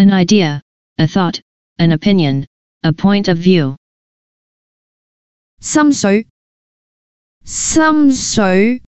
An idea, a thought, an opinion, a point of view. 心水，心水